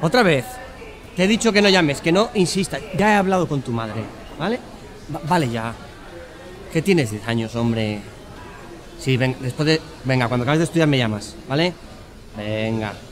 Otra vez. Te he dicho que no llames, que no insistas. Ya he hablado con tu madre, ¿vale? Vale ya. Que tienes 10 años, hombre. Sí, ven, después de... Venga, cuando acabes de estudiar me llamas, ¿vale? Venga.